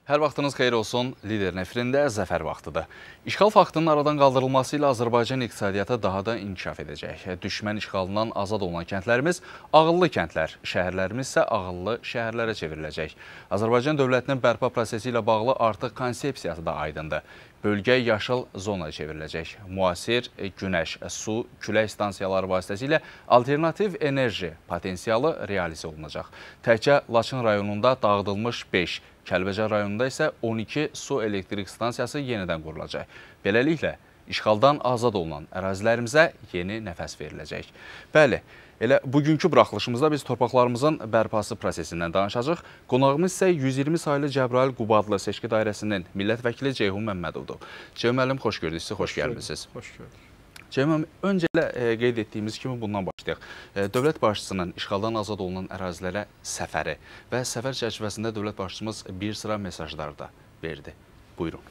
Hər vaxtınız xeyir olsun. Lider nefrində zəfər vaxtıdır. İşğal faktının aradan qaldırılması ilə Azərbaycan iqtisadiyyatı daha da inkişaf edəcək. Düşmən işğalından azad olunan kəndlərimiz ağıllı kəndlər, şəhərlərimiz isə ağıllı şəhərlərə çevriləcək. Azərbaycan dövlətinin bərpa prosesi ilə bağlı artıq konsepsiyası da aydındır. Bölgə yaşıl zonaya çevriləcək. Müasir günəş, su, külək stansiyaları vasitəsilə alternativ enerji potensialı realizə olunacaq. Təkcə Laçın rayonunda dağıdılmış 5, Kəlbəcər rayonunda isə 12 su elektrik stansiyası yenidən qurulacaq. Beləliklə, işğaldan azad olunan ərazilərimizə yeni nəfəs veriləcək. Bəli, elə bugünkü buraxılışımızda biz torpaqlarımızın bərpası prosesindən danışacaq. Qonağımız isə 120 saylı Cəbrayıl Qubadlı seçki dairəsinin millət vəkili Ceyhun Məmmədovdur. Ceyhun müəllim, xoş gördük sizi, xoş gəlmişsiniz. Xoş gördük. Ceyhun, öncə qeyd etdiyimiz kimi bundan başlayaq. Dövlət başçısının işğaldan azad olunan ərazilərə səfəri və səfər çərçivəsində dövlət başçımız bir sıra mesajlar da verdi. Buyurun.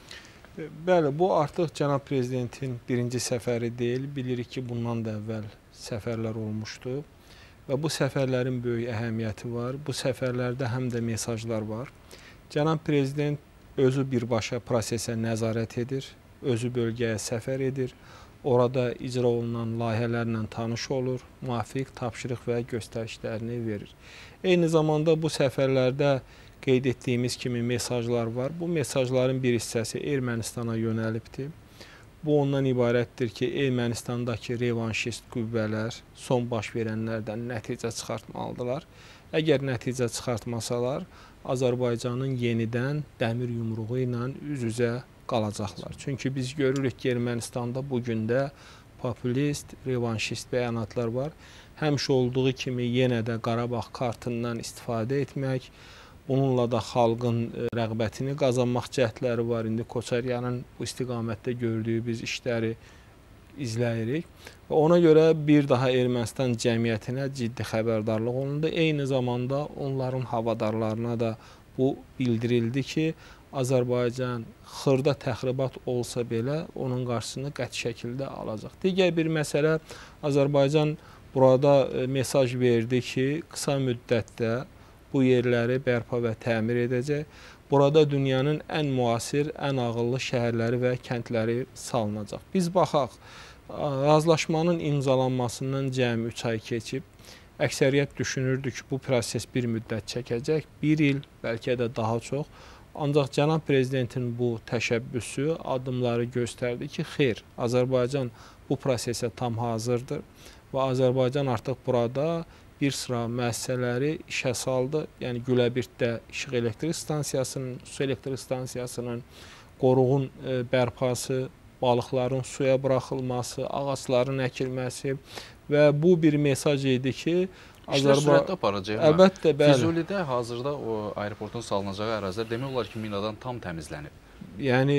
Bəli, bu artıq cənab prezidentin birinci səfəri deyil. Bilirik ki, bundan da əvvəl səfərlər olmuşdu və bu səfərlərin böyük əhəmiyyəti var. Bu səfərlərdə həm də mesajlar var. Cənab prezident özü birbaşa prosesə nəzarət edir, özü bölgəyə səfər edir. Orada icra olunan layihələrlə tanış olur, müvafiq tapşırıq və göstərişlərini verir. Eyni zamanda bu səfərlərdə qeyd etdiyimiz kimi mesajlar var. Bu mesajların bir hissəsi Ermənistana yönəlibdir. Bu ondan ibarətdir ki, Ermənistandakı revanşist qüvvələr son baş verənlərdən nəticə çıxartmalıdırlar. Əgər nəticə çıxartmasalar, Azərbaycanın yenidən dəmir yumruğu ilə üz-üzə qalacaqlar. Çünki biz görürük ki, Ermənistanda bugün də populist, revanşist bəyanatlar var. Həmişə olduğu kimi yenə də Qarabağ kartından istifadə etmək, bununla da xalqın rəğbətini qazanmaq cəhdləri var. İndi Koçaryanın bu istiqamətdə gördüyü biz işləri izləyirik. Və ona görə bir daha Ermənistan cəmiyyətinə ciddi xəbərdarlıq olundu. Eyni zamanda onların havadarlarına da bu bildirildi ki, Azərbaycan xırda təxribat olsa belə onun qarşısını qəti şəkildə alacaq. Digər bir məsələ, Azərbaycan burada mesaj verdi ki, qısa müddətdə bu yerləri bərpa və təmir edəcək. Burada dünyanın ən müasir, ən ağıllı şəhərləri və kəndləri salınacaq. Biz baxaq, razılaşmanın imzalanmasından cəmi 3 ay keçib. Əksəriyyət düşünürdü ki, bu proses bir müddət çəkəcək, 1 il, bəlkə də daha çox. Ancaq cənab prezidentin bu təşəbbüsü, addımları göstərdi ki, xeyr, Azərbaycan bu prosesə tam hazırdır və Azərbaycan artıq burada bir sıra müəssisələri işə saldı. Yəni Güləbirddə işıq elektrik stansiyasının, su elektrik stansiyasının, qoruğun bərpası, balıqların suya buraxılması, ağacların əkilməsi və bu bir mesaj idi ki, İşlər sürətlə aparacaq. Əlbəttə, bəli. Füzulidə hazırda o aeroportun salınacağı ərazilər demək olar ki, minadan tam təmizlənib. Yəni,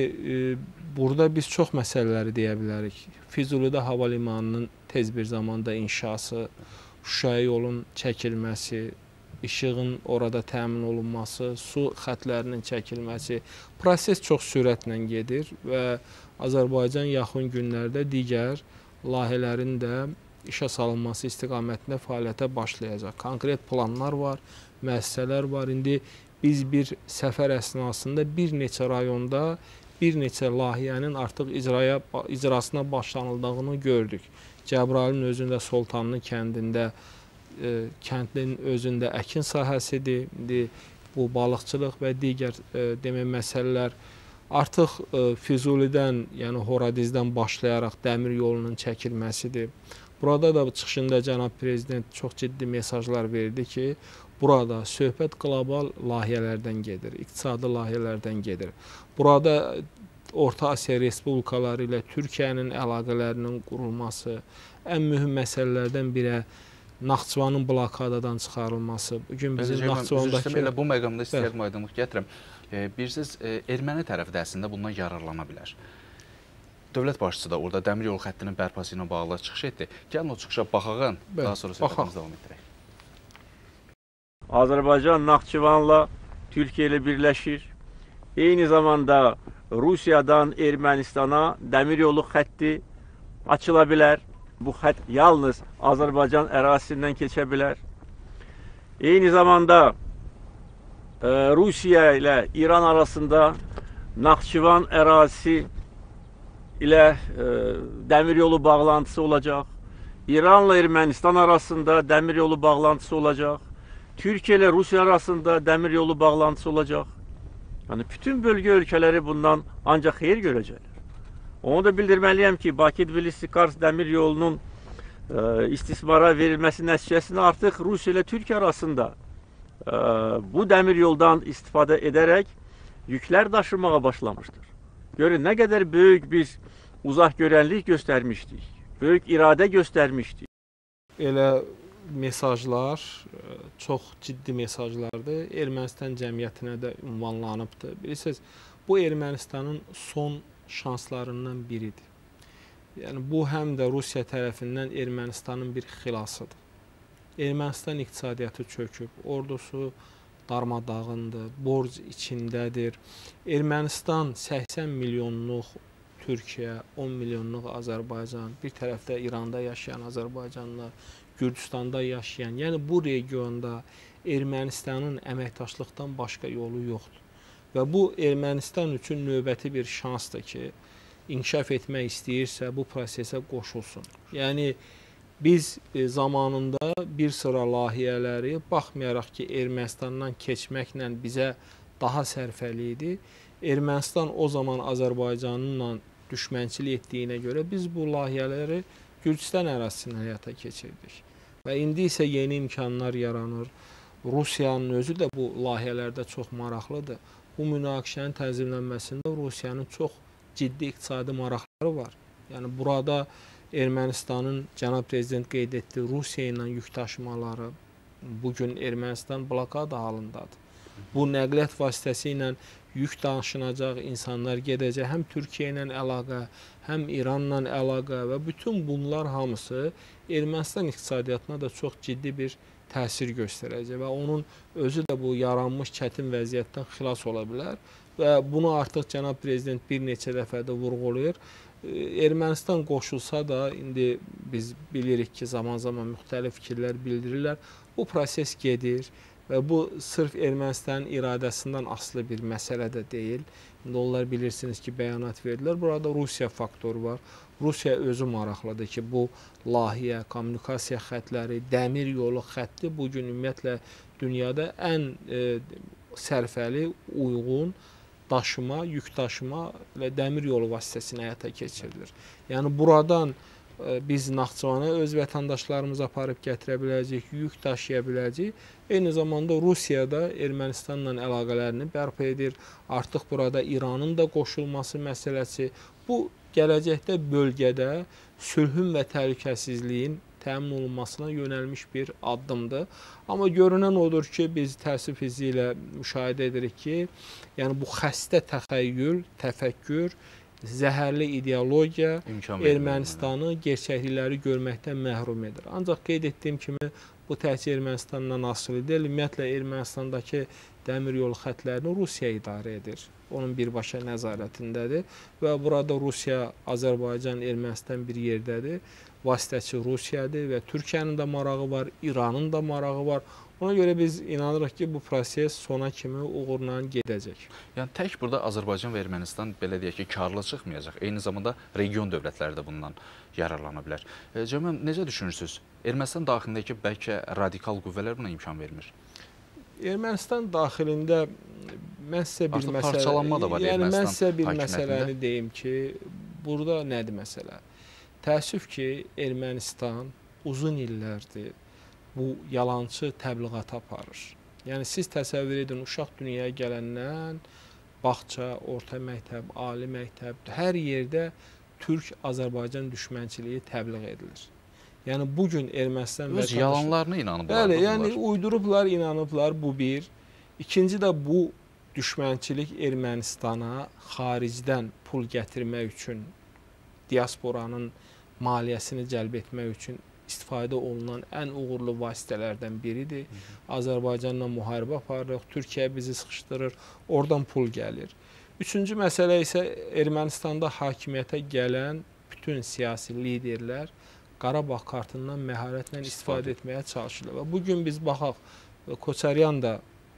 burada biz çox məsələləri deyə bilərik. Füzulidə hava limanının tez bir zamanda inşası, Şuşaya yolun çəkilməsi, işığın orada təmin olunması, su xətlərinin çəkilməsi. Proses çox sürətlə gedir və Azərbaycan yaxın günlərdə digər layihələrin də işə salınması istiqamətində fəaliyyətə başlayacaq. Konkret planlar var, müəssisələr var. İndi biz bir səfər əsnasında bir neçə rayonda bir neçə layihənin artıq icrasına başlanıldığını gördük. Cəbrayılın özündə Soltanlı kəndində, kəndin özündə əkin sahəsidir. İndi bu balıqçılıq və digər demək məsələlər artıq Füzulidən, yəni Horadizdən başlayaraq dəmir yolunun çəkilməsidir. Burada da çıxışında cənab prezident çox ciddi mesajlar verdi ki, burada söhbət qlobal layihələrdən gedir, iqtisadi layihələrdən gedir. Burada Orta Asiya respublikaları ilə Türkiyənin əlaqələrinin qurulması, ən mühüm məsələlərdən biri Naxçıvanın blokadadan çıxarılması. Bugün bizim Naxçıvandakı... Elə bu məqamda istəyək aydınlıq gətirəm. Bilirsiniz, erməni tərəfi də əslində bundan yararlana bilər. Dövlət başçısı da orada dəmir yolu xəttinin bərpası ilə bağlı çıxış etdi. Gəlin o çıxışa baxağın, daha sonra söhbətimizi davam etdirək. Azərbaycan Naxçıvanla Türkiyə ilə birləşir. Eyni zamanda Rusiyadan Ermənistana dəmir yolu xətti açıla bilər. Bu xətt yalnız Azərbaycan ərazisindən keçə bilər. Eyni zamanda Rusiya ile İran arasında Naxçıvan ərazisi ile demiryolu bağlantısı olacak. İranla Ermənistan arasında demiryolu bağlantısı olacak. Türkiye ile Rusya arasında demiryolu bağlantısı olacak. Yani bütün bölge ülkeleri bundan ancak xeyir görecekler. Onu da bildirmeliyim ki Bakı-Tbilisi-Kars demiryolunun istismara verilmesi nəticəsində artık Rusya ile Türkiye arasında bu demiryoldan istifade ederek yükler taşımaya başlamıştır. Görün ne kadar büyük bir uzak görenlik göstermiştik. Büyük irade göstermişdik. Elə mesajlar çox ciddi mesajlardır. Ermənistan cəmiyyətinə də ünvanlanıbdır. Bilirsiniz, bu Ermənistanın son şanslarından biridir. Yəni bu həm də Rusiya tərəfindən Ermənistanın bir xilasıdır. Ermənistan iqtisadiyyatı çöküb, ordusu darmadağındır, borc içindədir. Ermənistan 80 milyonluq Türkiyə, 10 milyonluq Azərbaycan, bir tərəfdə İranda yaşayan Azərbaycanlılar, Gürcüstanda yaşayan, yəni bu regionda Ermənistanın əməkdaşlıqdan başqa yolu yoxdur. Və bu Ermənistan üçün növbəti bir şansdır ki, inkişaf etmək istəyirsə bu prosesə qoşulsun. Yəni biz zamanında bir sıra layihələri, baxmayaraq ki, Ermənistandan keçməklə bizə daha sərfəli idi. Ermənistan o zaman Azərbaycanla düşmənçilik etdiyinə görə biz bu layihələri Gürcüstan ərazisində həyata keçirdik. Və indi isə yeni imkanlar yaranır. Rusiyanın özü də bu layihələrdə çox maraqlıdır. Bu münaqişənin tənzimlənməsində Rusiyanın çox ciddi iqtisadi maraqları var. Yəni burada Ermənistanın cənab prezident qeyd etdiyi Rusiya ilə yük daşımaları, bugün Ermənistan blokada halındadır. Bu nəqliyyat vasitəsi ilə yük daşınacaq, insanlar gedəcək, həm Türkiyə ilə əlaqə, həm İranla əlaqə və bütün bunlar hamısı Ermənistan iqtisadiyyatına da çox ciddi bir təsir göstərəcək və onun özü də bu yaranmış çətin vəziyyətdən xilas ola bilər və bunu artıq cənab prezident bir neçə dəfə də vurğulayır. Ermənistan qoşulsa da indi biz bilirik ki, zaman-zaman müxtəlif fikirlər bildirirlər. Bu proses gedir və bu sırf Ermənistanın iradəsindən asılı bir məsələ də deyil. İndi onlar bilirsiniz ki, bəyanat verdilər. Burada Rusiya faktoru var. Rusiya özü maraqlıdır ki, bu layihə, kommunikasiya xətləri, dəmir yolu xətti bugün ümumiyyətlə dünyada ən sərfəli, uyğun daşıma, yük daşıma və dəmir yolu vasitəsilə həyata keçirilir. Yəni buradan biz Naxçıvana öz vətəndaşlarımızı aparıb gətirə biləcəyik, yük daşıya biləcəyik. Eyni zamanda Rusiya da Ermənistanla əlaqələrini bərpa edir. Artıq burada İranın da qoşulması məsələsi. Bu gələcəkdə bölgədə sülhün və təhlükəsizliyin təmin olunmasına yönəlmiş bir addımdır. Amma görünən odur ki, biz təəssüf izi ilə müşahidə edirik ki, yəni bu xəstə təxəyyül, təfəkkür, zəhərli ideologiya Ermənistanı gerçəklikləri görməkdən məhrum edir. Ancaq qeyd etdiyim kimi, bu təkcə Ermənistandan asılı deyil. Ümumiyyətlə, Ermənistandakı dəmir yolu xətlərini Rusiya idarə edir. Onun birbaşa nəzarətindədir və burada Rusiya, Azərbaycan, Ermənistan bir yerdədir. Vasitəçi Rusiyadır və Türkiyənin də marağı var, İranın da marağı var. Ona görə biz inanırıq ki, bu proses sona kimi uğurla gedəcək. Yəni tək burada Azərbaycan və Ermənistan belə deyək ki, karlı çıxmayacaq. Eyni zamanda region dövlətləri də bundan yararlana bilər. Cəmal, necə düşünürsünüz? Ermənistan daxilindəki bəlkə radikal qüvvələr buna imkan vermir? Ermənistan daxilində mən sizə bir məsələ, parçalanma da var Ermənistan mən sizə bir hakimiyyətində. məsələni deyim ki, burada nədir məsələ? Təəssüf ki, Ermənistan uzun illərdir bu yalançı təbliğat aparır. Yəni siz təsəvvür edin, uşaq dünyaya gələndən bağça, orta məktəb, ali məktəb, hər yerdə Türk-Azərbaycan düşmənçiliyi təbliğ edilir. Yəni bugün Ermənistan öz yalanlarına inanıblar. Bəli, yəni uydurublar, inanıblar, bu bir. İkinci də bu düşmənçilik Ermənistana xaricdən pul gətirmək üçün, diasporanın maliyyəsini cəlb etmək üçün istifadə olunan ən uğurlu vasitələrdən biridir. Azərbaycanla müharibə aparırıq, Türkiyə bizi sıxışdırır, oradan pul gəlir. Üçüncü məsələ isə Ermənistanda hakimiyyətə gələn bütün siyasi liderlər Qarabağ kartından məharətlə istifadə etməyə çalışırlar. Və bugün biz baxaq, Koçaryan da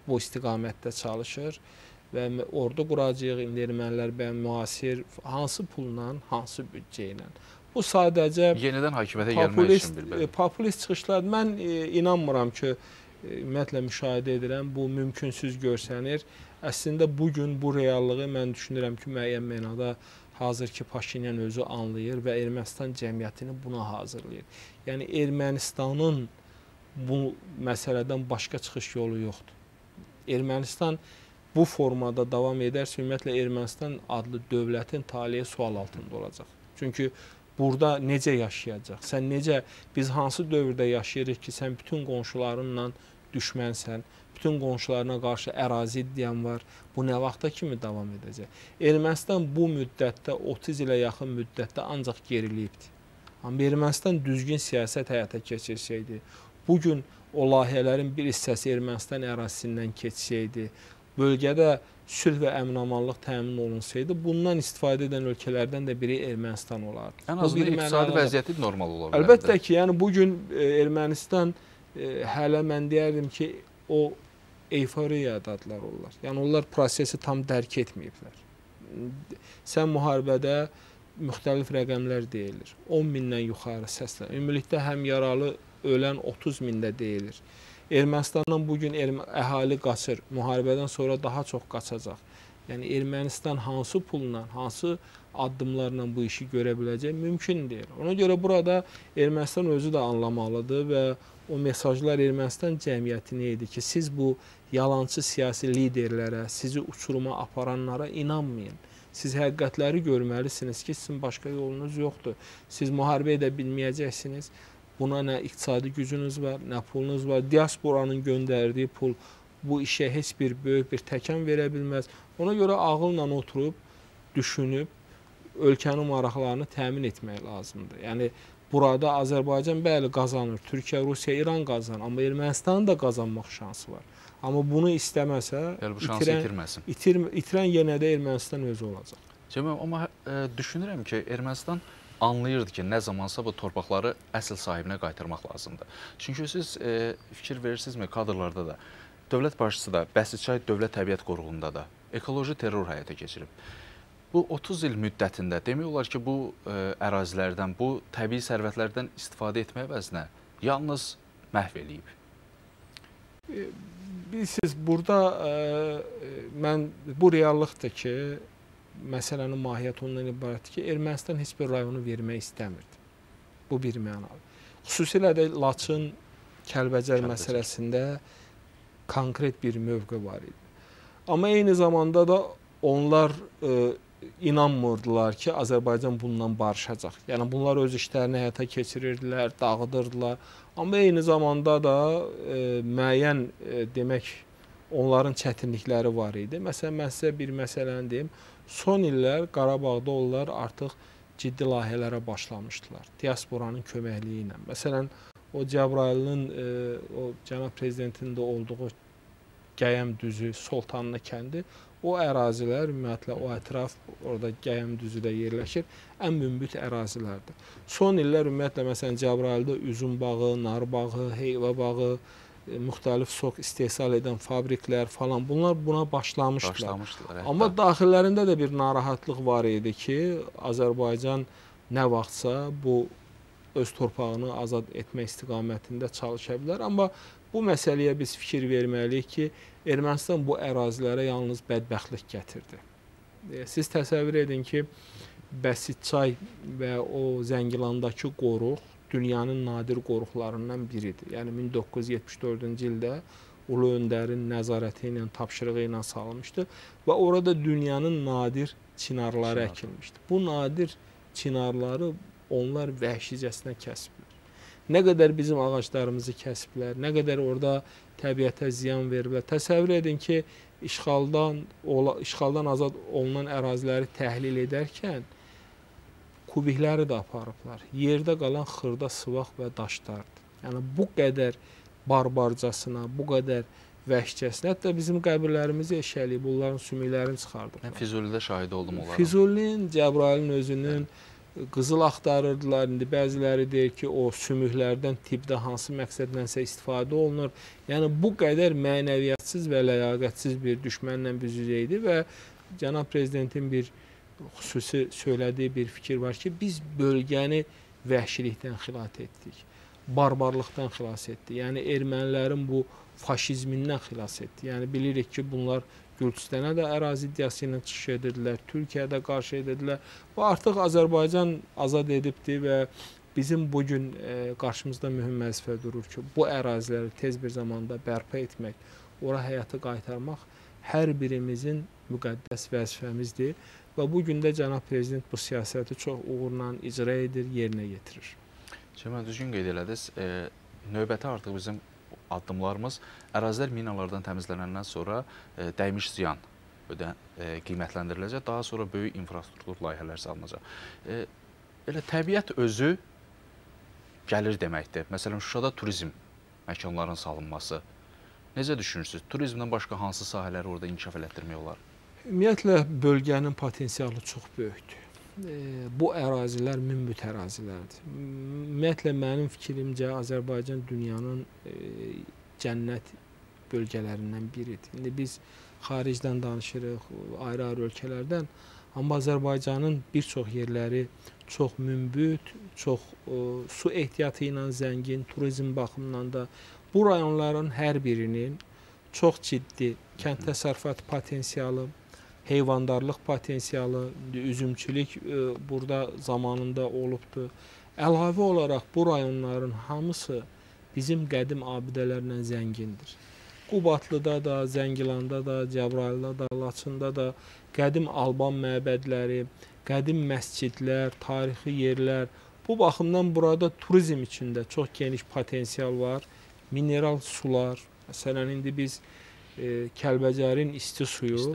bu istiqamətdə çalışır və ordu quracağıq, indi ermənilər müasir hansı pulla, hansı büdcə ilə. Bu sadəcə yenidən hakimiyyətə gəlmək üçün bir populist çıxışlar. Mən inanmıram ki, ümumiyyətlə müşahidə edirəm, bu mümkünsüz görsənir. Əslində bugün bu reallığı mən düşünürəm ki, müəyyən mənada hazır ki, Paşinyan özü anlayır və Ermənistan cəmiyyətini buna hazırlayır. Yəni Ermənistanın bu məsələdən başqa çıxış yolu yoxdur. Ermənistan bu formada davam edərsə, ümumiyyətlə Ermənistan adlı dövlətin taleyi sual altında olacaq. Çünki burada necə yaşayacaq? Sən necə, biz hansı dövrdə yaşayırıq ki, sən bütün qonşularınla düşmənsən, bütün qonşularına qarşı ərazi iddian var. Bu nə vaxta kimi davam edəcək? Ermənistan bu müddətdə, 30 ilə yaxın müddətdə ancaq geriliyibdir. Amma Ermənistan düzgün siyasət həyata keçirsəydi, bugün o layihələrin bir hissəsi Ermənistan ərazisindən keçsəydi, bölgədə sülh və əmin-amanlıq təmin olunsaydı, bundan istifadə edən ölkələrdən də biri Ermənistan olardı. Ən azından iqtisadi vəziyyəti normal ola bilərdi. Əlbəttə ki, yəni bugün Ermənistan hələ mən deyərdim ki, o eyforiyadadılar onlar. Yəni onlar prosesi tam dərk etməyiblər. Sən müharibədə müxtəlif rəqəmlər deyilir. 10 mindən yuxarı səslənir. Ümumilikdə həm yaralı ölən 30 mində deyilir. Ermənistandan bugün əhali qaçır. Müharibədən sonra daha çox qaçacaq. Yəni Ermənistan hansı pulla, hansı addımlarla bu işi görə biləcək mümkün deyil. Ona görə burada Ermənistan özü də anlamalıdır və o mesajlar Ermənistan cəmiyyətinə idi ki, siz bu yalançı siyasi liderlərə, sizi uçuruma aparanlara inanmayın. Siz həqiqətləri görməlisiniz ki, sizin başqa yolunuz yoxdur. Siz müharibə edə bilməyəcəksiniz. Buna nə iqtisadi gücünüz var, nə pulunuz var. Diasporanın göndərdiyi pul bu işə heç bir böyük bir təkan verə bilməz. Ona görə ağılla oturub, düşünüb, ölkənin maraqlarını təmin etmək lazımdır. Yəni, burada Azərbaycan bəli qazanır, Türkiyə, Rusiya, İran qazanır. Amma Ermənistanın da qazanmaq şansı var. Amma bunu istəməsə, itirən yenə də Ermənistan özü olacaq. Cəmal, amma düşünürəm ki, Ermənistan anlayırdı ki, nə zamansa bu torpaqları əsl sahibinə qaytarmaq lazımdır. Çünki siz fikir verirsinizmi, kadrlarda da, dövlət başçısı da, Bəsirçay Dövlət Təbiət Qoruğunda da ekoloji terror həyata keçirib. Bu 30 il müddətində demək olar ki, bu ərazilərdən, bu təbii sərvətlərdən istifadə etmək əvəzinə yalnız məhv eləyib. Bilirsiniz, burada bu reallıqdır ki, məsələnin mahiyyəti ondan ibarətdir ki, Ermənistan heç bir rayonu vermək istəmirdi. Bu bir mənalı. Xüsusilə də Laçın, Kəlbəcər məsələsində konkret bir mövqe var idi. Amma eyni zamanda da onlar inanmırdılar ki, Azərbaycan bundan barışacaq. Yəni, bunlar öz işlərini həyata keçirirdilər, dağıdırdılar. Amma eyni zamanda da müəyyən, demək, onların çətinlikləri var idi. Məsələn, mən sizə bir məsələni deyim. Son illər Qarabağda onlar artıq ciddi layihələrə başlamışdılar. Diasporanın köməkliyi ilə. Məsələn, o Cəbrayılın, o cənab prezidentinin də olduğu Gəyəm düzü, Soltanlı kəndi, o ərazilər, ümumiyyətlə o ətraf, orada Gəyəm düzü də yerləşir, ən münbit ərazilərdir. Son illər ümumiyyətlə, məsələn, Cəbrayılda üzüm bağı, nar bağı, heyva bağı, müxtəlif sok istehsal edən fabriklər falan, bunlar buna başlamışdılar. Amma daxillərində də bir narahatlıq var idi ki, Azərbaycan nə vaxtsa bu öz torpağını azad etmək istiqamətində çalışa bilər. Amma bu məsələyə biz fikir verməliyik ki, Ermənistan bu ərazilərə yalnız bədbəxtlik gətirdi. Siz təsəvvür edin ki, Bəsirçay və o Zəngilandakı qoruq dünyanın nadir qoruqlarından biridir. Yəni 1974-cü ildə Ulu Öndərin nəzarəti ilə, tapşırığı ilə salınmışdı və orada dünyanın nadir çinarları əkilmişdi. Bu nadir çinarları onlar vəhşicəsinə kəsblər. Nə qədər bizim ağaclarımızı kəsblər, nə qədər orada təbiətə ziyan veriblər. Təsəvvür edin ki, işğaldan azad olunan əraziləri təhlil edərkən kubikləri də aparıblar. Yerdə qalan xırda sıvaq və daşlardır. Yəni, bu qədər barbarcasına, bu qədər vəhşicəsinə, hətta bizim qəbirlərimizi eşəliyib, bunların sümüklərini çıxardıb. Mən Füzulidə şahid oldum onlara. Füzulinin, Cəbrayılın özünün qızıl axtarırdılar. İndi bəziləri deyir ki, o sümüklərdən tibbdə hansı məqsədlənsə istifadə olunur. Yəni bu qədər mənəviyyatsız və ləyaqətsiz bir düşmənlə üz-üzə idi və cənab prezidentin bir xüsusi söylədiyi bir fikir var ki, biz bölgəni vəhşilikdən xilas etdik, barbarlıqdan xilas etdik. Yəni ermənilərin bu faşizmindən xilas etdik. Yəni bilirik ki, bunlar Gürcüstana da ərazi iddiası ilə çıxış edirdilər, Türkiyədə qarşı edirdilər və artıq Azərbaycan azad edibdir və bizim bugün qarşımızda mühüm vəzifə durur ki, bu əraziləri tez bir zamanda bərpa etmək, ora həyata qaytarmaq hər birimizin müqəddəs vəzifəmizdir və bugün də cənab prezident bu siyasəti çox uğurla icra edir, yerinə yetirir. Cəmal, düzgün qeyd elədiniz. Növbəti artıq bizim addımlarımız ərazilər minalardan təmizlənəndən sonra dəymiş ziyan qiymətləndiriləcək, daha sonra böyük infrastruktur layihələr salınacaq. Elə təbiət özü gəlir deməkdir. Məsələn, Şuşada turizm məkanların salınması. Necə düşünürsünüz? Turizmdən başqa hansı sahələri orada inkişaf elətdirmək olar? Ümumiyyətlə, bölgənin potensialı çox böyükdür. Bu ərazilər münbit ərazilərdir. Ümumiyyətlə, mənim fikrimcə Azərbaycan dünyanın cənnət bölgələrindən biridir. İndi biz xaricdən danışırıq, ayrı-ayrı ölkələrdən, amma Azərbaycanın bir çox yerləri çox münbit, çox su ehtiyatı ilə zəngin, turizm baxımından da bu rayonların hər birinin çox ciddi kənd təsərrüfatı potensialı, heyvandarlıq potensialı, üzümçülük burada zamanında olubdur. Əlavə olaraq bu rayonların hamısı bizim qədim abidələrlə zəngindir. Qubadlıda da, Zəngilanda da, Cəbrayılda da, Laçında da qədim Alban məbədləri, qədim məscidlər, tarixi yerlər. Bu baxımdan burada turizm üçün də çox geniş potensial var. Mineral sular, məsələn, indi biz Kəlbəcərin isti suyu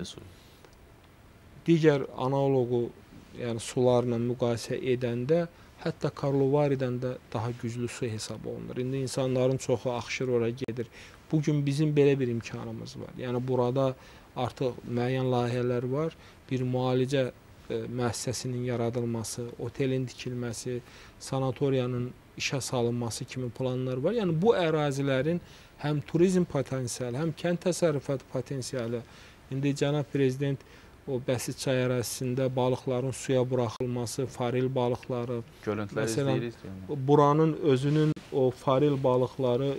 digər analogu, yəni sularla müqayisə edəndə hətta Karlovaridən də daha güclü su hesab olunur. İndi insanların çoxu axışır, ora gedir. Bugün bizim belə bir imkanımız var. Yəni burada artıq müəyyən layihələr var. Bir müalicə müəssisəsinin yaradılması, otelin tikilməsi, sanatoriyanın işə salınması kimi planlar var. Yəni bu ərazilərin həm turizm potensialı, həm kənd təsərrüfatı potensialı. İndi cənab prezident o Bəsit çay ərazisində balıqların suya buraxılması, faril balıqları, məsələn, buranın özünün o faril balıqları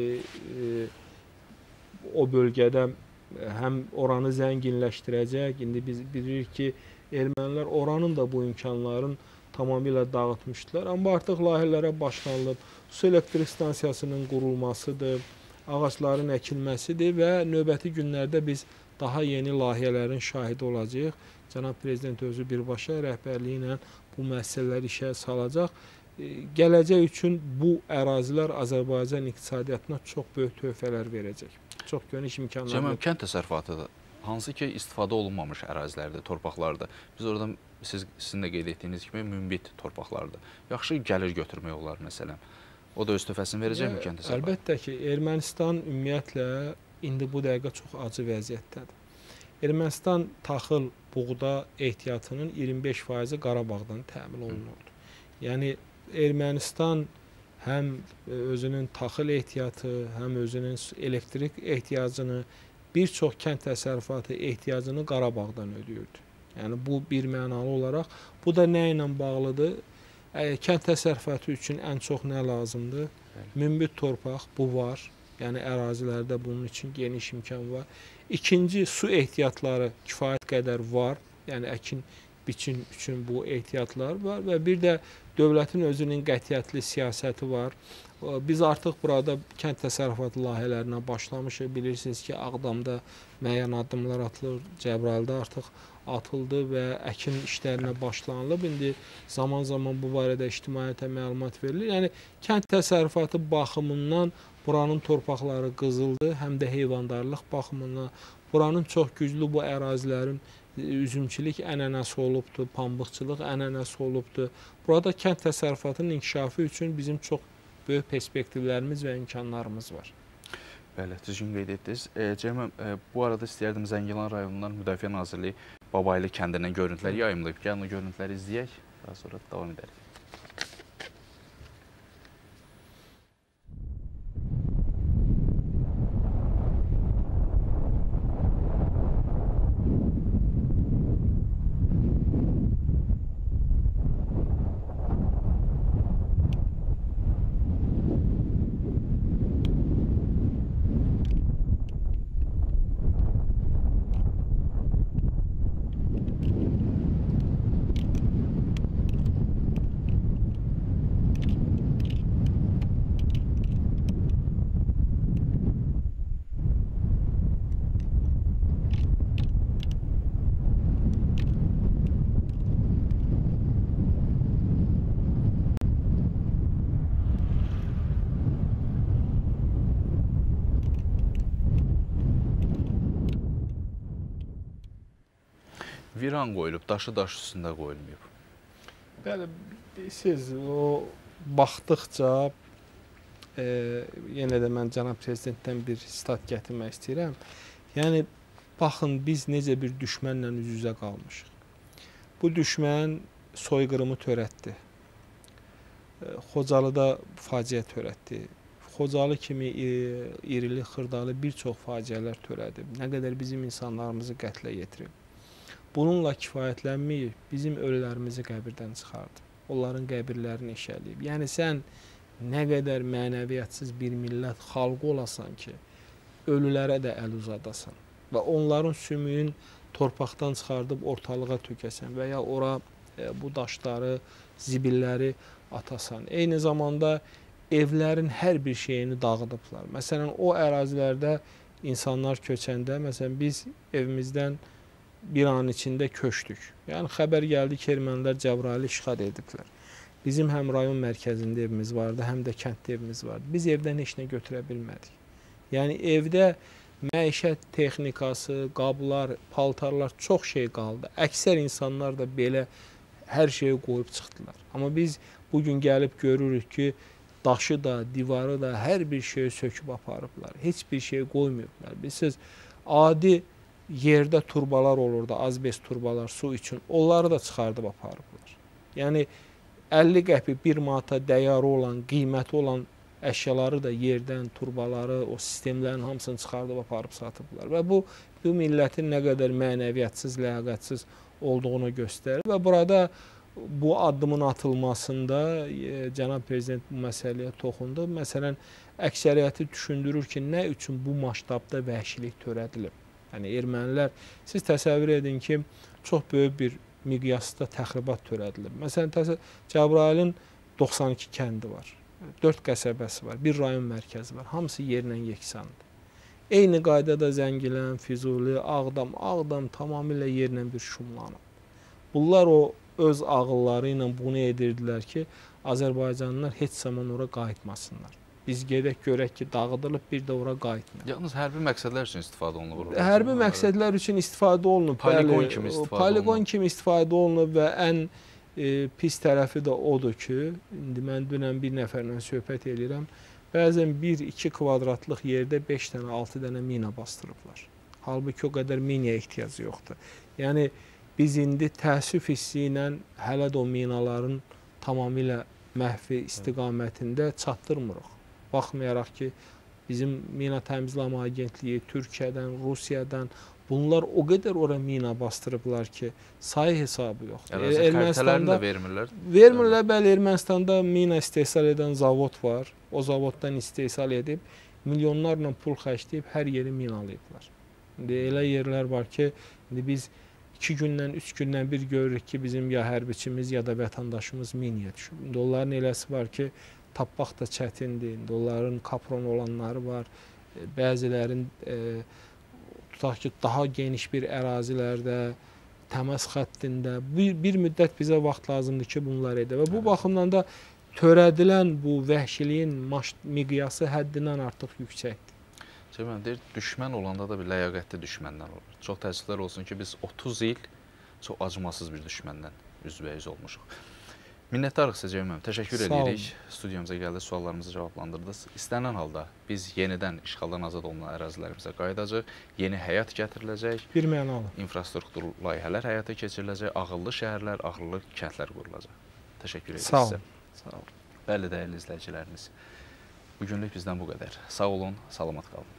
o bölgədə həm oranı zənginləşdirəcək. İndi biz bilirik ki, ermənilər oranın da bu imkanların tamamilə dağıtmışdılar. Amma artıq layihələrə başlanılıb, su elektrik stansiyasının qurulmasıdır, ağacların əkilməsidir və növbəti günlərdə biz daha yeni layihələrin şahidi olacaq. Cənab prezident özü birbaşa rəhbərliyi ilə bu məsələləri işə salacaq. Gələcək üçün bu ərazilər Azərbaycan iqtisadiyyatına çox böyük töhfələr verəcək. Çox geniş imkanlar. Cəmal, kənd təsərrüfatıdır. Hansı ki, istifadə olunmamış ərazilərdir, torpaqlardır. Biz orada sizin də qeyd etdiyiniz kimi münbit torpaqlardır. Yaxşı gəlir götürmək olar, məsələn. O da öz töhfəsini verəcəkmi kənd təsərrüfatı? Əlbəttə ki, Ermənistan ümumiyyətlə indi bu dəqiqə çox acı vəziyyətdədir. Ermənistan taxıl, buğda ehtiyatının 25%-i Qarabağdan təmin olunurdu. Yəni, Ermənistan həm özünün taxıl ehtiyatı, həm özünün elektrik ehtiyacını, bir çox kənd təsərrüfatı ehtiyacını Qarabağdan ödəyirdi. Yəni, bu bir mənalı olaraq, bu da nə ilə bağlıdır? Kənd təsərrüfatı üçün ən çox nə lazımdır? Münbit torpaq, bu var. Yəni, ərazilərdə bunun üçün geniş imkan var. İkinci, su ehtiyatları kifayət qədər var. Yəni, əkin, biçin üçün bu ehtiyatlar var və bir də dövlətin özünün qətiyyətli siyasəti var. Biz artıq burada kənd təsərrüfatı layihələrinə başlamışıq. Bilirsiniz ki, Ağdamda müəyyən addımlar atılır, Cəbrayılda artıq atıldı və əkin işlərinə başlanılıb. İndi zaman-zaman bu barədə ictimaiyyətə məlumat verilir. Yəni, kənd təsərrüfatı baxımından buranın torpaqları qızıldır, həm də heyvandarlıq baxımından. Buranın çox güclü bu ərazilərin üzümçülük ənənəsi olubdur, pambıqçılıq ənənəsi olubdur. Burada kənd təsərrüfatının inkişafı üçün bizim çox böyük perspektivlərimiz və imkanlarımız var. Bəli, düzgün qeyd etdiniz. Cəmal, bu arada istəyərdim Zəngilan rayonundan Müdafiə Nazirliyi Babaylı kəndindən görüntülər yayımlayıb. Gəlin o görüntüləri izləyək. Daha sonra davam edərik. Viran qoyulub, daşı daş üstündə qoyulmayıb. Bəli, siz o baxdıqca yenə də mən cənab prezidentdən bir stat gətirmək istəyirəm. Yəni baxın biz necə bir düşmənlə üz-üzə qalmışıq. Bu düşmən soyqırımı törətdi. Xocalıda faciə törətdi. Xocalı kimi irili xırdalı bir çox faciələr törədib. Nə qədər bizim insanlarımızı qətlə yetirib. Bununla kifayətlənməyib, bizim ölülərimizi qəbirdən çıxardı. Onların qəbirlərini eşələyib. Yəni sən nə qədər mənəviyyətsiz bir millət xalqı olasan ki, ölülərə də əl uzadasan və onların sümüyün torpaqdan çıxardıb ortalığa tökəsən və ya ora bu daşları, zibilləri atasan. Eyni zamanda evlərin hər bir şeyini dağıdıblar. Məsələn, o ərazilərdə insanlar köçəndə, məsələn, biz evimizdən bir an içində köçdük. Yəni, xəbər gəldi ki, ermənilər Cəbrayılı işğal ediblər. Bizim həm rayon mərkəzində evimiz vardı, həm də kənddə evimiz vardı. Biz evdən heç nə götürə bilmədik. Yəni, evdə məişət texnikası, qablar, paltarlar çox şey qaldı. Əksər insanlar da belə hər şeyi qoyub çıxdılar. Amma biz bugün gəlib görürük ki, daşı da, divarı da, hər bir şeyi söküb aparıblar. Heç bir şey qoymayıblar. Bilirsiniz, adi yerdə turbalar olurdu, azbest turbalar su üçün. Onları da çıxardıb aparıblar. Yəni 50 qəpik, 1 manata dəyəri olan, qiyməti olan əşyaları da yerdən, turbaları, o sistemlərin hamısını çıxardıb aparıb satıblar. Və bu millətin nə qədər mənəviyyətsiz, ləyaqətsiz olduğunu göstərir. Və burada bu addımın atılmasında cənab prezident bu məsələyə toxundu. Məsələn, əksəriyyəti düşündürür ki, nə üçün bu maştabda vəhşilik törədilib? Yəni, ermənilər, siz təsəvvür edin ki, çox böyük bir miqyasda təxribat törədilib. Məsələn, Cəbrayılın 92 kəndi var, 4 qəsəbəsi var, bir rayon mərkəzi var, hamısı yerlə yeksandır. Eyni qaydada Zəngilən, Füzuli, Ağdam tamamilə yerlə bir şumlanıb. Bunlar o öz ağılları ilə bunu edirdilər ki, Azərbaycanlılar heç zaman ora qayıtmasınlar. Biz gedək görək ki, dağıdılıb, bir də ora qayıtmıyor. Yalnız hərbi məqsədlər üçün istifadə olunur. Hərbi məqsədlər üçün istifadə olunub. Poligon kimi istifadə olunub. Poligon kimi istifadə olunub və ən pis tərəfi də odur ki, indi mən dünən bir nəfərlə söhbət edirəm, bəzən 1-2 kvadratlıq yerdə 5 dənə, 6 dənə mina bastırıblar. Halbuki o qədər minaya ehtiyac yoxdur. Yəni, biz indi təəssüf hissi ilə hələ də o minaların tamamilə məhvi istiqamətində çatdırmırıq. Baxmayaraq ki, bizim mina təmizləmə agentliyi Türkiyədən, Rusiyadan, bunlar o qədər ora mina bastırıblar ki, sayı hesabı yoxdur. Xəritələrini də vermirlər. Vermirlər, bəli, Ermənistanda mina istehsal edən zavod var. O zavoddan istehsal edib, milyonlarla pul xərcləyib, hər yeri minalayıblar. İndi elə yerlər var ki, indi biz 2 gündən, 3 gündən bir görürük ki, bizim ya hərbiçimiz, ya da vətəndaşımız minaya düşüb. İndi onların eləsi var ki, tapmaq da çətindir. İndi onların kapron olanları var. Bəzilərin tutaq ki, daha geniş bir ərazilərdə, təmas xəttində bir müddət bizə vaxt lazımdır ki, bunlar edə. Və bu baxımdan da törədilən bu vəhşiliyin miqyası həddindən artıq yüksəkdir. Mən deyir, düşmən olanda da bir ləyaqətli düşməndən olur. Çox təəssüflər olsun ki, biz 30 il çox acımasız bir düşməndən üzbəyiz olmuşuq. Minnətdarıq sizə Ceyhun müəllim. Təşəkkür Sağ olun. edirik. Studiyamıza gəldi, suallarımızı cavablandırdınız. İstənilən halda biz yenidən işğaldan azad olunan ərazilərimizə qayıdacaq, yeni həyat gətiriləcək, Birmənalı. infrastruktur layihələr həyata keçiriləcək, ağıllı şəhərlər, ağıllı kəndlər qurulacaq. Təşəkkür edirik Sağ sizə. olun. Sağ olun. Bəli, dəyərli izləyicilərimiz. Bugünlük bizdən bu qədər. Sağ olun, salamat qalın.